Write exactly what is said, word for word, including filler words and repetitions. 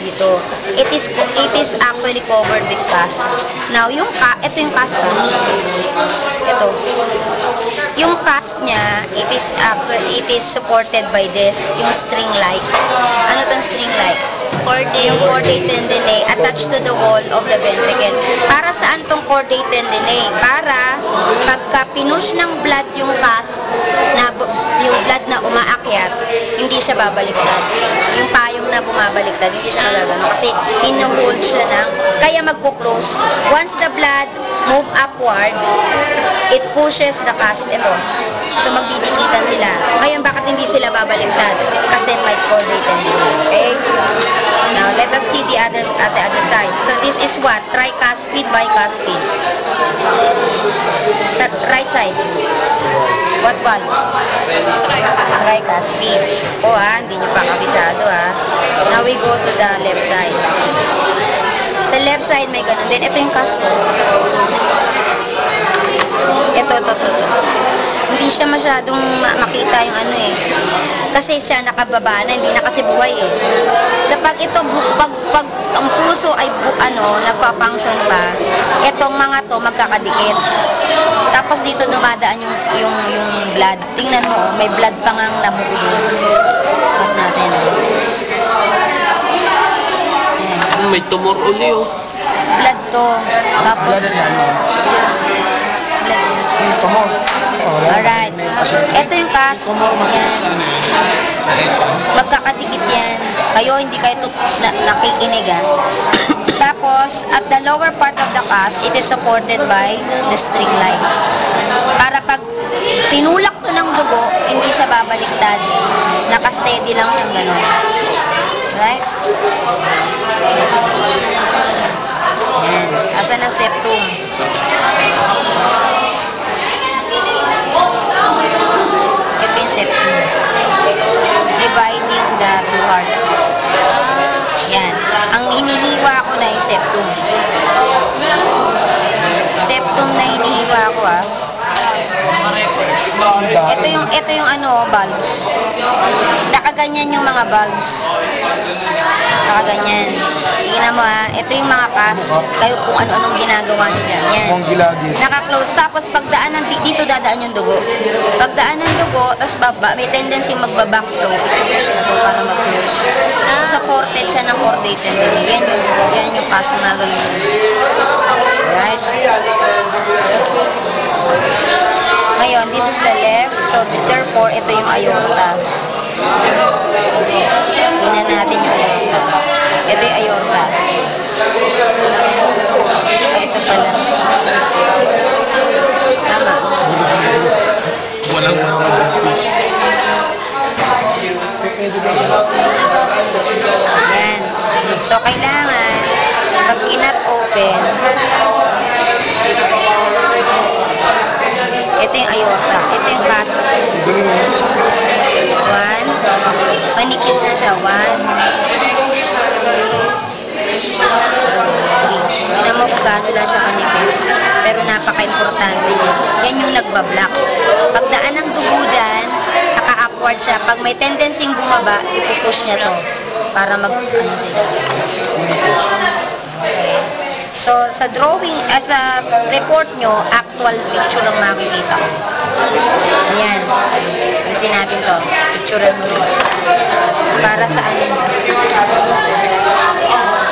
dito. It is it is actually covered with cast. Now, yung ka, ito yung cast mo. Ito. Yung cast niya, it is actually, it is supported by this, yung string light. Ano tong string light? Chordate, yung chordate and delay attached to the wall of the ventricle. Para saan tong chordate and delay? Para pagka pinush ng blood yung cast, na, yung blood na umaakyat, hindi siya babaliktad. Yung payong na bumabaliktad, hindi siya magagano. Kasi in-hold siya ng, kaya magpo-close. Once the blood move upward, it pushes the cast. Ito. So, magdidikitan sila. Ngayon, bakit hindi sila babaliktad? Kasi may chordate and delay. Okay? Now, let us see the others at the other side. So, this is what? Tricuspid, bicuspid. Sa right side. What one? Tricuspid. O ha, hindi nyo pa kabisado ha. Now, we go to the left side. Sa left side, may ganun din. Ito yung cusp. Ito, ito, ito, ito. Hindi siya masyadong makita yung ano eh. Kasi siya nakababa na, hindi na kasi buhay eh. So pag ito, pag, pag ang puso ay bu, ano, nagpa-function pa, itong mga to magkakadikit. Tapos dito dumadaan yung, yung, yung blood. Tingnan mo, may blood pa nga nabuo doon. Tingnan natin. Ayan. May tumor uli oh. Blood to. Tapos, Blood na ano? blood. Yung tumor. Alright. Ito yung cast. Yan. Magkakadikit yan. Kayo, hindi kayo na nakikinig ha. Tapos, at the lower part of the cast, it is supported by the string line. Para pag tinulak to ng dugo, hindi siya babaliktad. Nakasteady lang siyang gano'n. Right? Yan. Asan ang septum? Ito yung septum. Dividing the two heart. Yan. Ang inihiwa ko na yung septum. Septum na inihiwa ko ah. Ito yung, ito yung ano, valves. Nakaganyan yung mga valves. Nakaganyan. Tingnan mo ha, ito yung mga cusp. Kayo kung ano-anong ginagawa nyo dyan. Yan. Naka-close. Tapos pagdaan ng, dito dadaan yung dugo. Pagdaan ng dugo, tapos baba, may tendency magbaback flow. Push na to para mag-close. Ah, supported siya ng chordate and delay. Yan yung, yan yung cusp na ganyan. Right? Ngayon, this is the left. So, therefore, ito yung aorta. Tingnan natin yung aorta. Ito yung aorta. Ito pala. Tama. Walang Ayan. So, kailangan, pag kinat open, ito yung aorta. Ito yung cusp. One. Manikis na siya. One. Tignan mo kung gaano lang siya manikis. Pero napaka-importante niya. Yan yung nagbablock. Pagdaan ng dugo dyan, naka-upward siya. Pag may tendency bumaba, ipupush niya to. Para mag, ano sila. So, sa drawing, as a report nyo, actual picture ang makikita ko. Ayan. Alisin natin to. Picture mo. Para sa ano.